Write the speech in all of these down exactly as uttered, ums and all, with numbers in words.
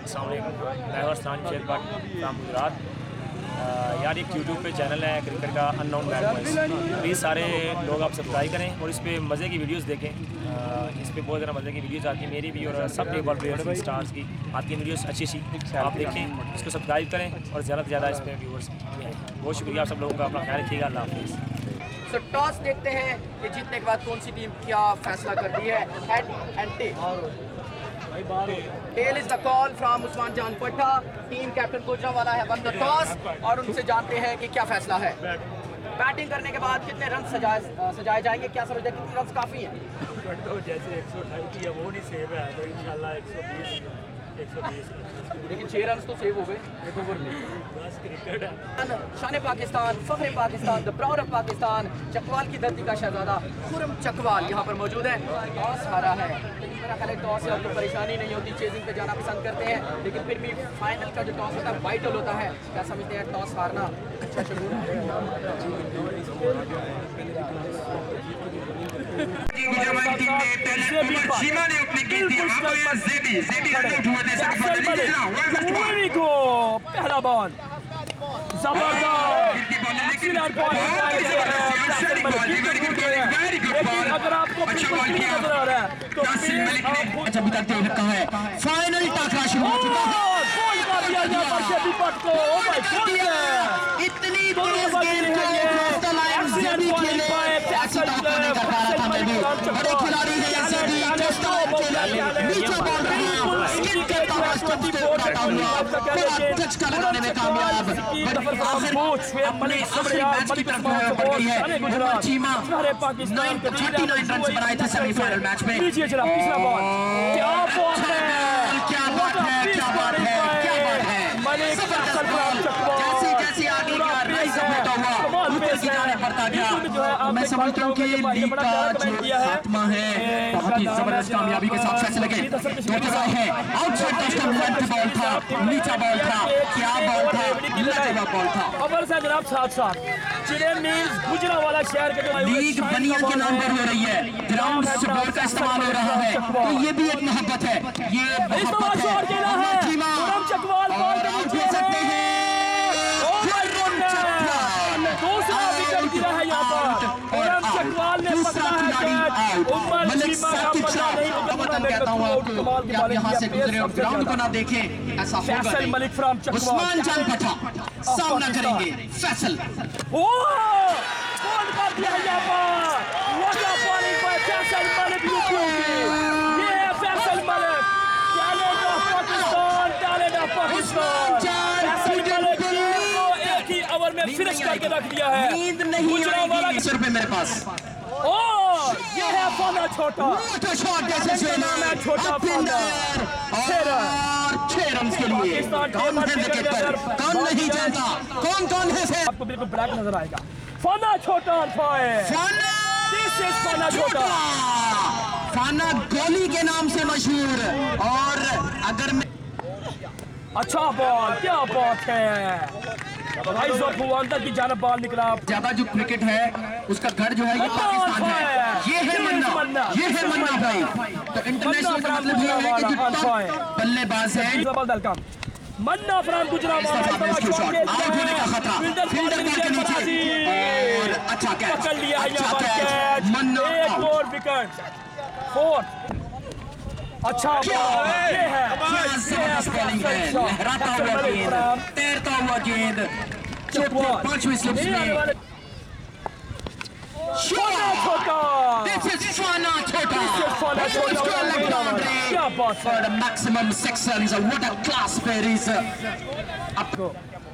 अस्सलाम वालेकुम, मैं हूं उस्मान शेरपट फ्राम गुजरात। यार एक यूट्यूब पे चैनल है क्रिकेट का अननोन मैन वॉइस, प्लीज़ सारे लोग आप सब्सक्राइब करें और इस पर मज़े की वीडियोस देखें। इस पर बहुत ज़्यादा मज़े की वीडियोस आती है, मेरी भी और सब टेबल प्लेयर्स की स्टार्स की आती है वीडियोस अच्छी अच्छी, आप देखें, इसको सब्सक्राइब करें और ज़्यादा से ज़्यादा इस पर व्यूवर्स आएँ। बहुत शुक्रिया आप सब लोगों का, अपना ख्याल रखिएगा। अल्लाह हाफिज़। तो टॉस देखते हैं कि जीतने के बाद कौन सी टीम क्या फैसला करती है। Head and tail. Tail is the call from Usman Jan Patta. Team captain Gujranwala है वन द टॉस और उनसे जानते हैं कि क्या फैसला है। बैटिंग करने के बाद कितने रन सजाए सजाए जाएंगे, क्या समझते हैं कितने रन काफ़ी हैं? तो जैसे एक सौ अठाई की है वो नहीं सेव है, तो इंशाल्लाह एक सौ बीस एक सौ बीस लेकिन छः रन तो सेव हो गए एक ओवर में। बस क्रिकेट है। शान पाकिस्तान, फख्र Pakistan, the proud of Pakistan, Chakwal की धरती का शहजादा खुर्रम चकवाल यहाँ पर मौजूद है। टॉस हारा है, लेकिन मेरा ख्याल है टॉस से आपको परेशानी नहीं होती, चेजिंग पे जाना पसंद करते हैं, लेकिन फिर भी फाइनल का जो टॉस होता है वाइटल होता है। क्या समझते हैं टॉस हारना अच्छा शुरू गुजरावाला टीम ने पहले उमर cheema ने अपनी की थी, अब ये zabi zabi रन आउट हुए थे। वेरी गो पहला बॉल जबरदस्त लेकिन अगर आपको नजर आ रहा है तो अभी तक देख रखा है। फाइनल टाकरा शुरू हो चुका है। इतनी बड़े खिलाड़ी है लगाने में कामयाब। cheema थर्टी नाइन रन बनाए थे सेमीफाइनल मैच में। क्या बात है, क्या बात है, क्या बात है, क्या बात है। जैसी जैसी आगे का राइस होता हुआ ऊपर की जाने पड़ता गया। मैं समझता हूँ कि लीग का जो खात्मा है बहुत ही जबरदस्त कामयाबी के साथ फैसले लगे। दो जगह है आउटसाइड टचडाउन लेंथ बॉल था, नीचा बॉल था, क्या बॉल था, लाजवाब बॉल था। खबर से जनाब साथ साथ चिड़ियन मील्स गुजरांवाला शहर के लीग बनियन के नाम पर हो रही है, ग्राउंड सपोर्ट का इस्तेमाल हो रहा है, तो ये भी एक मोहब्बत है। ये मोहब्बत है खुर्रम चकवाल बॉल के नीचे सकते हैं दूसरा विकेट गिरा है यहाँ पर। खुर्रम चकवाल ने पकड़ा है उमर मलिक कहता हूँ आपको कि आप यहाँ से गुजरे और ग्राउंड को ना देखें, ऐसा होगा फैसल नहीं। मलिक फ्रॉम चकवाल उस्मान जान पठा सामना करेंगे फैसल। ओह बॉल मार दिया है यहाँ पर। What a bowling by Faisal Malik. ये है Faisal Malik, talent of Pakistan, talent of Pakistan. Faisal Malik को एक ही ओवर में फिनिश करके रख दिया है। नींद नहीं आएगी सर पे मेरे पास। ओह ये है फना छोटा छोटा और छह रन के लिए कौन है विकेट पर, कौन नहीं जानता, कौन कौन है। आपको बिल्कुल ब्लैक नजर आएगा। Fana Chhota on fire. Fana this is Fana Chhota. Fana गोली के नाम से मशहूर। और अगर मैं अच्छा बॉल, क्या बात है, अंदर की जानब बॉल निकला। ज्यादा जो क्रिकेट है उसका घर जो है ये पाकिस्तान है। ये है मन्ना, ये है मन्ना भाई। तो इंटरनेशनल का मतलब ये है कि जो टॉप बल्लेबाज है मन्ना फ्रॉम गुजरांवाला आउट होने का खतरा, फील्डर बॉल के नीचे और अच्छा कैच पकड़ लिया है यहाँ पर कैच। मन्ना एक और विकेट, फोर्थ। अच्छा बॉल, ये है जबरदस्त बॉलिंग है, लहराता हुआ गेंद, तैरता हुआ गेंद, पांचवीं स्लिप्स में छोटा। This is fana chota. Fana Chota. क्या बात है। For the maximum sections, what a class pair is. आपको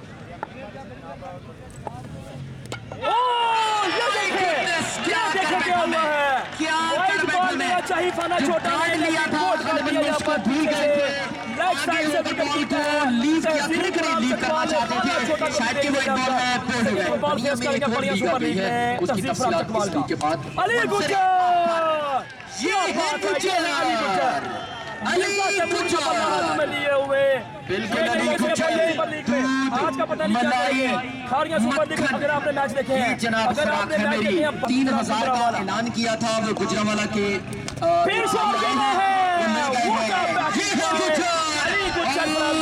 ओह ये देखिए क्या देखिए क्या हुआ है। क्या बॉल देना चाहिए फना छोटा ने लिया था, उसको भूल गए थे। लेग साइड से बॉल को लीव या फिर लीव करना चाहते थे, शायद कि वो एक बॉल में पोल हो गए। बॉल फेस करेंगे बढ़िया सुपर लीग में उसकी तफसीलात के बाद अली गुज्जार। ये है गुज्जार, अली गुज्जार में लिए हुए बिल्कुल अली गुज्जार। आज का पता नहीं क्या है। खारिया सुपर लीग अगर आपने मैच देखे हैं, जनाब अगर आपने मैच देखे हैं, तीन हजार का ऐलान किया था वो गुजरांवाला के फिर शॉट देना है।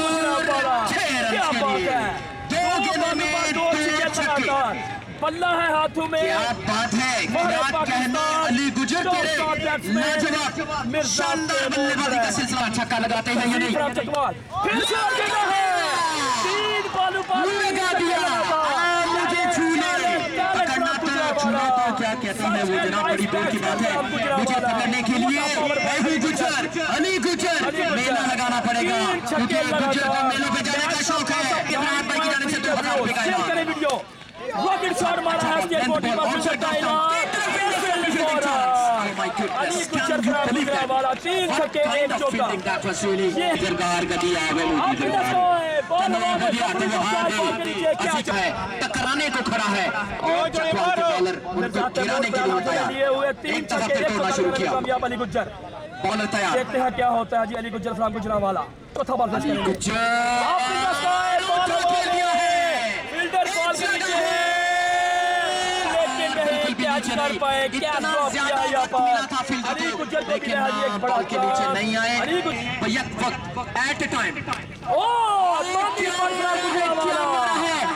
में दो छक्के। बल्ला है हाथों में। क्या बात है, क्या कहना अली गुजर तेरे लाजवाब शानदार बल्लेबाजी का सिलसिला। छक्का लगाते हैं ये नहीं, चकवाल फिर से आगे है, तीन बालू पर लगा दिया। मुझे छूने पकड़ना तो छूना तो क्या कहते हैं वो जनाब, बड़ी दूर की बात है। मुझे पकड़ने के लिए अली गुजर अली गुजर मेला लगाना पड़ेगा, क्योंकि गुजर को मेलों पे जाने का शौक है। इमरान भाई की जानिब से दो हजार रुपए का इनाम। रॉकेट शॉट मारा है स्टेट बॉडी पर गुजर का इनाम। अली गुजर का गुजरांवाला तीन छक्के एक चौका। ये सरकार गति आ गई, बॉल क्या है टकराने को खड़ा है और चकवाल के बॉलर उनको गिराने के लिए तैयार। तीन छक्के एक चौका शुरू किया कामयाब अली गुजर। बॉलर तैयार, देखते हैं क्या होता है जी। अली गुजर फ्रॉम गुजरांवाला चौथा बॉल फेस करेंगे। फील्डर बॉल के नीचे है, लेकिन नहीं कैच कर पाए। क्या ड्रॉप किया यहाँ पर अली गुजर को भी है एक बड़ा के नीचे नहीं आए अली भैया वक्त एट ए टाइम। ओ मानी पर गुजरांवाला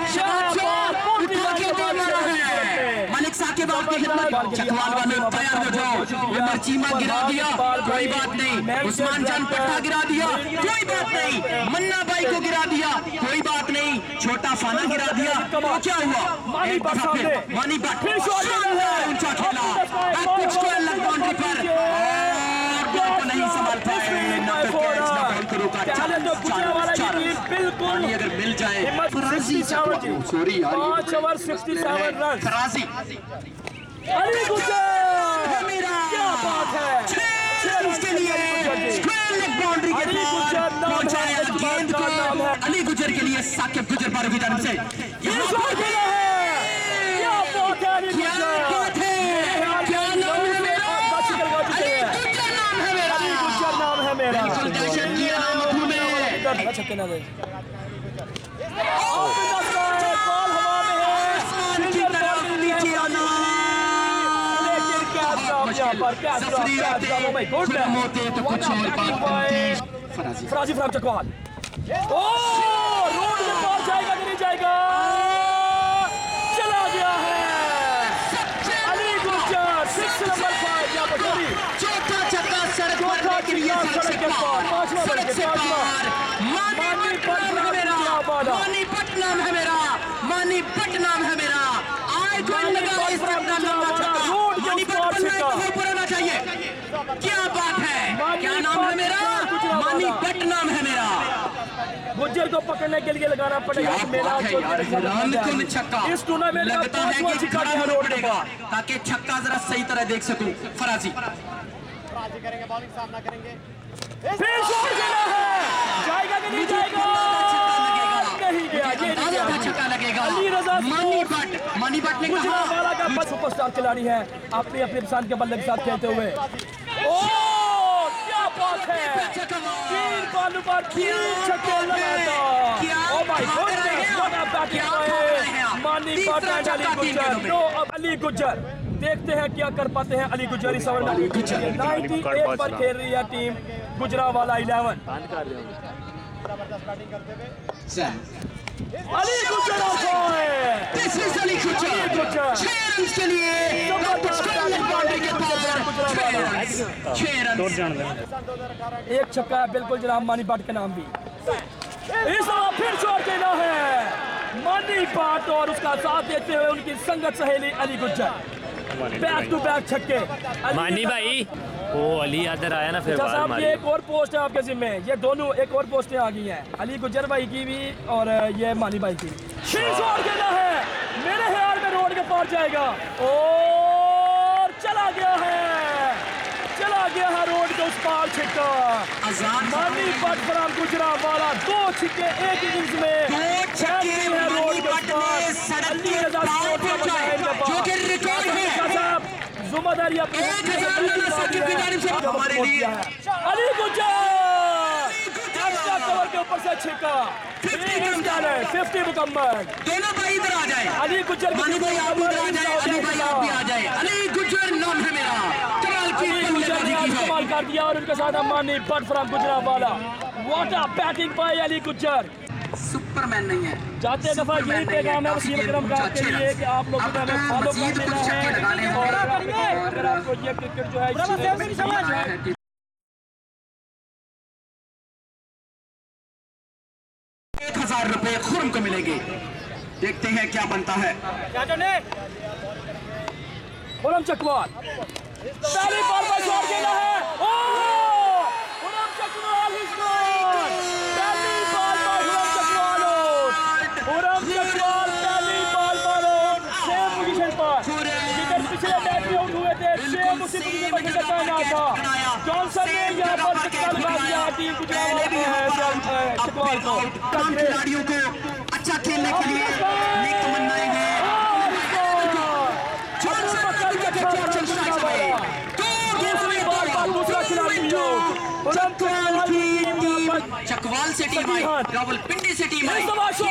मलिक साकिब आपकी खिदमत। चकवाल वाले तैयार हो जाओ। उमर चीमा गिरा दिया, कोई बात नहीं। उस्मान जान पट्टा गिरा दिया, कोई बात नहीं। मन्ना भाई को गिरा दिया, कोई बात नहीं। छोटा फाना गिरा दिया, तो क्या हुआ? मानी बट सामने, मानी बट फिर शॉट ऊंचा खेला, कुछ को अलग बाउंड्री पर और नहीं संभाल पाए। बिल्कुल अगर मिल जाए फराजी, सॉरी यार, पांच over sixty seven run Faraji. Ali Gujjar क्या बात है, इसके लिए बाउंड्री के पार पहुंचाया गेंद को। अली गुजर के लिए साकिब गुजर पार की जानब से क्या बात है, क्या बात है अली गुजर। क्या नाम है मेरा, गुजर नाम है मेरा, गुजर नाम है मेरा। दहशत किया नाम में छक्के ना दे, बॉल हवा में है, आसमान की तरफ नीचे आना। लेकिन क्या ड्रॉप यहाँ पर, क्या ड्रॉप, क्या ड्रॉप। ओ माय गॉड, होते तो कुछ और बात। Faraji Faraji from Chakwal. Oh road में बॉल जाएगा कि नहीं जाएगा, चला गया है अली गुजर। सिक्स नंबर फाइव यहाँ पर सॉरी चौथा छक्का सड़क मारने के लिए सड़क से पार, सड़क से पार। मानी पटनाम है मेरा, मानी पटनाम है मेरा, मानी पटनाम है मेरा। आए कोई लगा इस तरह लंबा छक्का, मानी पटनाम ऊपर आना चाहिए। क्या बात है, क्या नाम है मेरा, मानी पटनाम है मेरा। गुज्जर को पकड़ने के लिए लगाना पड़ेगा मेरा छक्का। इस टूर्नामेंट का लगता है कि खड़ा होना पड़ेगा ताकि छक्का जरा सही तरह देख सकूं। फराजी फराजी करेंगे, बॉलिंग सामना करेंगे। फिर शॉट खेला है, जाएगा कि नहीं जाएगा, नहीं गया, ये नहीं गया, छक्का लगेगा। अली रजा मानी भट्ट, मानी भट्ट ने गुजरांवाला का बस सुपरस्टार खिलाड़ी है, अपनी अपनी पसंद के बल्ले के साथ खेलते हुए। ओ क्या बात है, तीन बॉलों पर तीन छक्के लगाता। Oh my goodness, what a batting by Mani Bhatt and Ali गुजर। नो अब अली गुजर, देखते हैं क्या कर पाते हैं अली गुजर इस ओवर में। अट्ठानवे पर खेल रही है टीम गुजरांवाला इलेवन। अली गुजर दिस इज अली गुजर, छह रन के लिए एक छक्का है बिल्कुल जनाब मानी भट्ट के नाम भी। इस बार फिर शॉट देना है मानी भट्ट और उसका साथ देते हुए उनकी संगत सहेली अली गुजर। बैक टू बैक छक्के मानी भाई, वो अली इधर आया ना फिर साहब। ये एक और पोस्ट है आपके जिम्मे, ये दोनों एक और पोस्टें आ गई हैं, अली गुजर भाई की भी और ये मानी भाई की। शॉट देना है, मेरे ख्याल में रोड के पार जाएगा और चला गया है, चला गया है रोड के उस पार छक्का। मानी भट्ट फ्रॉम गुजरांवाला, दो छक्के एक इनिंग्स में, दो छक्के है रोड के उस पार। अली रजा जो कि रिकॉर्ड है जुम्मेदारी अपनी हमारे लिए। अली गुजर एक्स्ट्रा कवर के ऊपर से छक्का, फिफ्टी मुकम्मल। दोनों भाई इधर आ जाए, अली गुजर मानी भाई आप इधर आ जाए, अली भाई आप भी आ जाए। अली गुजर नाम है मेरा, कमाल की बल्लेबाजी की है, कमाल कर दिया। और उनके साथ Mani Bhatt from Gujranwala. What a batting by Ali Gujjar. Superman नहीं है। जाते दफा यही पैगाम है वसीम करम का आपके लिए कि आप लोगों ने हमें फॉलो कर लेना है और अगर आपको ये क्रिकेट जो है एक हजार रुपए खुर्रम को मिलेंगे। देखते हैं क्या बनता है। खुर्रम चकवाल पहली बॉल पर शॉट खेला है। Oh Khurram Chakwal is gone. पहली बॉल पर खुर्रम चकवाल आउट। खुर्रम चकवाल पहली बॉल पर आउट। सेम पोजीशन पर जिधर पिछले मैच में आउट हुए थे सेम उसी पोजीशन पर खेलना चाहना था। जॉनसन ने यहां पर चकवाल मार दिया। टीम गुजरात में है चकवाल को खिलाड़ियों को अच्छा खेलने के लिए नेक तमन्नाएं हैं। दूसरा खिलाड़ी चकवाल से टीम आई, रावलपिंडी से टीम आई।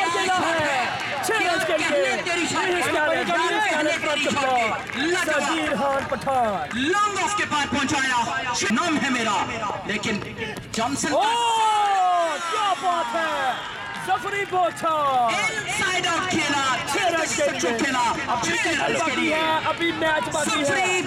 लॉन्ग ऑफ के पार पहुंचाया। नाम है मेरा, लेकिन जॉनसन क्या बात है। जफरी बोचल इनसाइड आउट खेला, खेला बाकी है, अभी मैच बाकी है।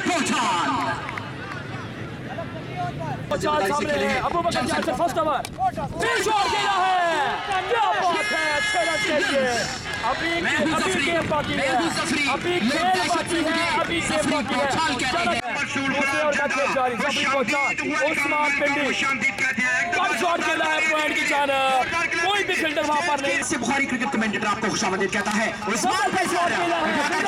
बोचल सामने है, अबूबकर जान से फर्स्ट ओवर फिर शॉट खेला है। क्या बात है, अच्छे रन के लिए। अभी अभी गेम बाकी है, अभी खेल बाकी है, अभी गेम बाकी है। दूसरे ओवर का खेल जारी। जफरी बोचल उस्मान पिंडी कम शॉट खेला है पॉइंट की जानब। कोई भी फील्डर वहां पर नहीं। इससे बुखारी क्रिकेट कमेंटेटर आपको खुशामदीद कहता है। उस्मान पे शॉट खेला है।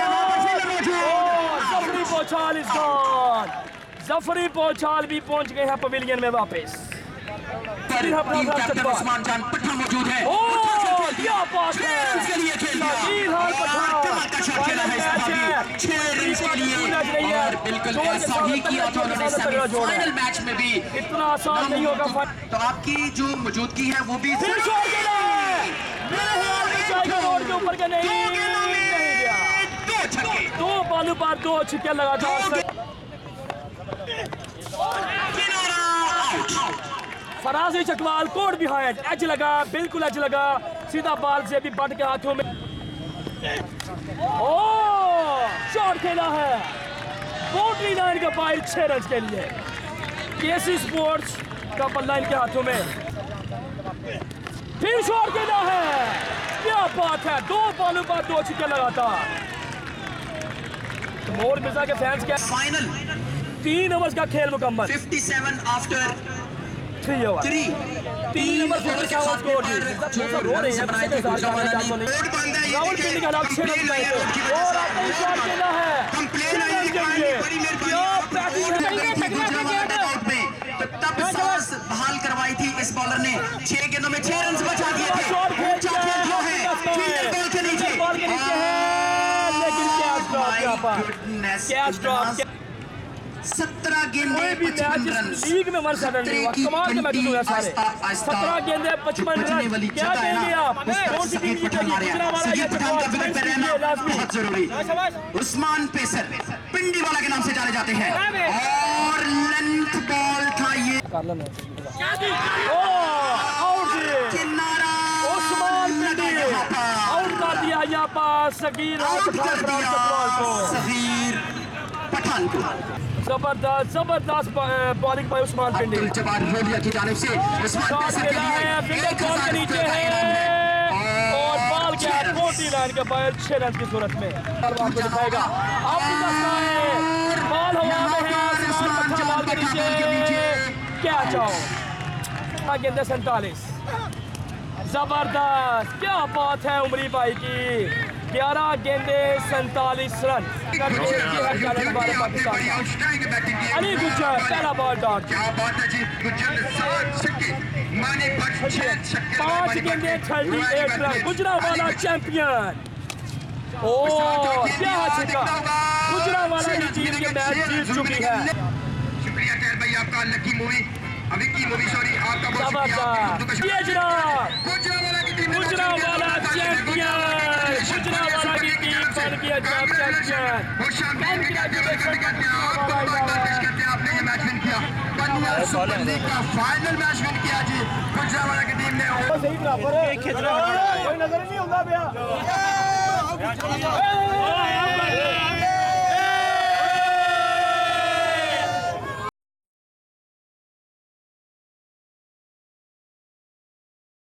Jafri Bochal is gone. जफरी बोचल भी पहुंच गए हैं पवेलियन में वापस। टीम कैप्टन उस्मान जान पट्टा मौजूद है। ओह क्या बात है। सगीर हाल और बिल्कुल ऐसा ही किया था उन्होंने सेमीफाइनल मैच में भी। इतना आसान नहीं होगा। तो आपकी जो मौजूदगी है वो भी फिर शॉट खेला है। मेरे ख्याल में जाएगा बोर्ड के ऊपर के नहीं नहीं गया। दो छक्के, दो बालू पर दो छक्के लगा था। Faraji Chakwal caught behind edge लगा, बिल्कुल एज लगा, सीधा बॉल से भी बट के हाथों में। ओह शॉट खेला है बाउंड्री लाइन के बाहर छह रन के लिए। केसी स्पोर्ट्स का बल्ला इनके हाथों में। फिर शॉट खेला है। क्या बात है, दो बॉलों पर दो छक्के लगाता। मोर मिर्जा के फैंस क्या फाइनल तीन ओवर्स का खेल मुकम्मल। सत्तावन आफ्टर थ्री ओवर थ्री तीन ओवर फिफ्टी सेवन स्कोर दी। सब रो रहे हैं किसी के साथ जाने को नहीं। रावलपिंडी का नाम छह रन बनाए थे और आपने शॉट खेला है। कंप्लेन आई है क्या बैटिंग है। गुजरांवाला आउट में तो तब सांस बहाल करवाई थी इस बॉलर ने। छह गेंदों में छह रन बचा दिए थे। शॉट खेल क्या दिया खेल है। है, फील्डर बॉल के नीचे, बॉल के नीचे है लेकिन कैच ड्रॉप यहां पर। Catch drop. सत्रह गेंदें कोई भी पचपन रन मैच लीग में वन सेवन नहीं हुआ। कमाल के मैचेस हुए सारे। सत्रह गेंदें पचपन रन। क्या कहेंगे आप? कौन सी टीम जीतेगी? गुजरांवाला या चकवाल? बहुत जरूरी। उस्मान पेसर पिंडी वाला के नाम से जाने जाते हैं और लेंथ बॉल था ये। किनारा उस्मान पिंडी आउट कर दिया यहाँ पर सगीर को। सगीर पठान को जबरदस्त जबरदस्त बॉलिंग बाय उस्मान पिंडी। रोडिया की जानिब से उस्मान पेसर के लिए एक बॉल के नीचे है और बॉल के फोर्टी लाइन के बाहर छह रन की सूरत में आपको दिखाएगा। अब बॉल हवा में है। उस्मान बॉल के नीचे क्या चाहो। गेंदे सैंतालीस। जबरदस्त क्या बात है उमरी भाई की। ग्यारह गेंदे सैंतालीस रन। अली गुज्जर पहला बॉल डॉट। पांच गेंदे thirty eight run. Gujranwala champion. ओ क्या छक्का। गुजरांवाला की टीम ये मैच जीत चुकी है। शुक्रिया खैर भाई आपका। लकी मूवी अभी की मूवी सॉरी आपका जबरदस्त। ये जनाब गुजरांवाला चैंपियन। गुजरांवाला की टीम बन गया चैंपियन। आपने ये मैच विन किया। इंडिया सुपर लीग का फाइनल मैच विन किया जी गुजरावाला की टीम ने। सही बराबर है, कोई नजर नहीं होता भैया।